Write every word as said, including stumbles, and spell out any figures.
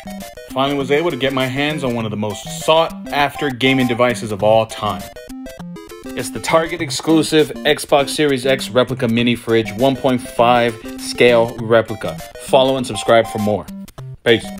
Finally was able to get my hands on one of the most sought after gaming devices of all time. It's the Target exclusive Xbox Series X replica mini fridge one point five scale replica. Follow and subscribe for more. Peace.